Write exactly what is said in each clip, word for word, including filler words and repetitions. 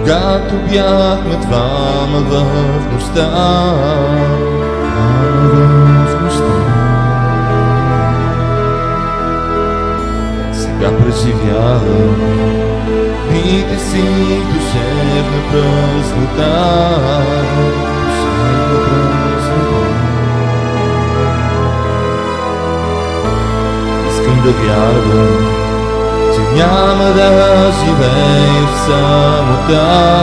когато бяхме двама в нощта. В нощта. Сега преживявам дните си душевна празнота. Душевна празнота. Искам да вярвам, че няма да живея в самота.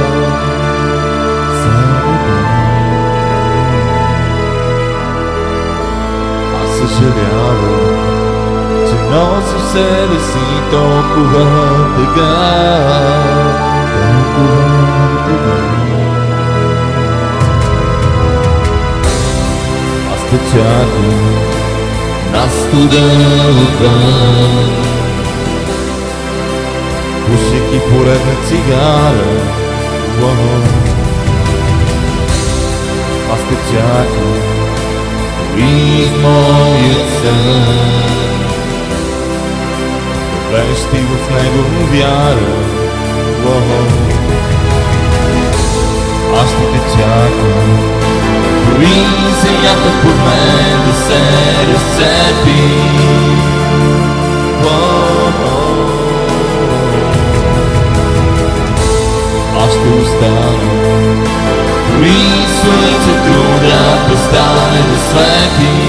Самота. Аз съжалявам, че носи в себе си толкова тъга. Толкова тъга. Аз те чакам на студена отвън, пушейки поредна цигара. Аз те чакам и в моя сън, вещи в него вяра. Аз ще те чакам дори земята под мен да се разцепи. Аз ще остана дори слънцето да престане да свети.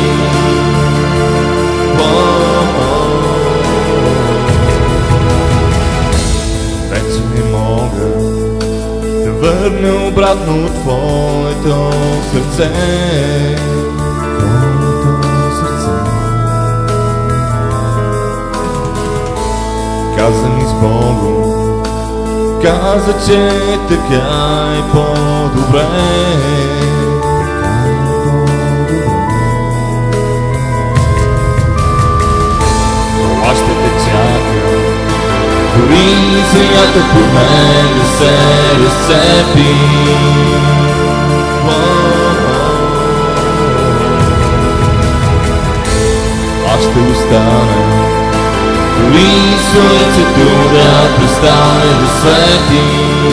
Вече не мога да върна обратно твоето сърце. Твоето сърце. Каза ми с Богом, каза, че така е по-добре. Но аз ще те чакам дори земята под мен да се разцепи. Аз ще остана дори слънцето да престане да свети.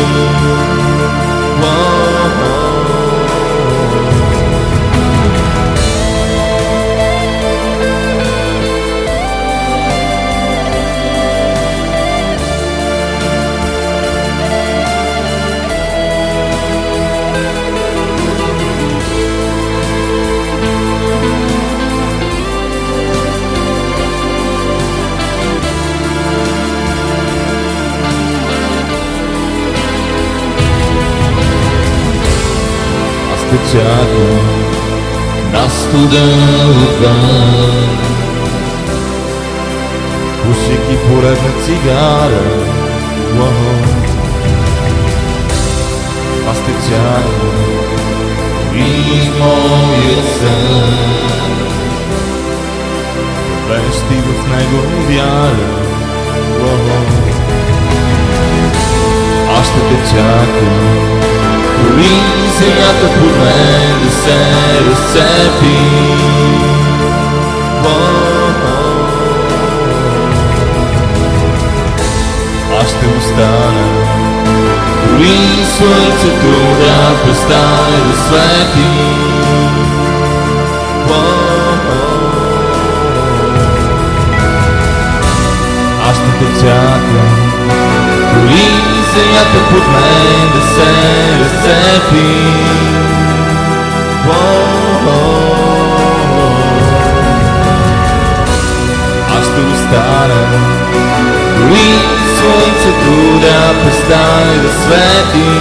Чакам на студена отвън, пушейки поредна цигара. Аз те чакам и в моя сън, вещи в него вяра. Аз ще те чакам дори земята под мен да се разцепи. Аз ще остана дори слънцето да престане да свети. Аз ще те чакам дори земята под мен да се разцепи. Аз ще остана дори слънцето да престане да свети.